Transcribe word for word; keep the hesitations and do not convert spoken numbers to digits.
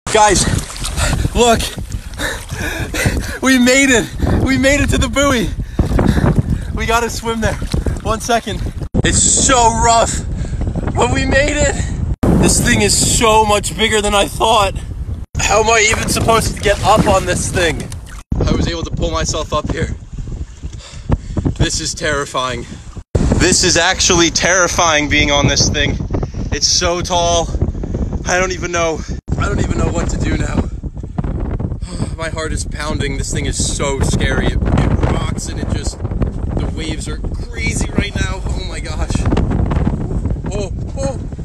Guys, look. We made it. We made it to the buoy. We gotta swim there. One second. It's so rough, but we made it. This thing is so much bigger than I thought. How am I even supposed to get up on this thing? I was able to pull myself up here. This is terrifying. This is actually terrifying being on this thing. It's so tall. I don't even know. I don't even know what to do now. My heart is pounding. This thing is so scary. It, it rocks and it just, the waves are crazy right now. Oh my gosh. Oh, oh.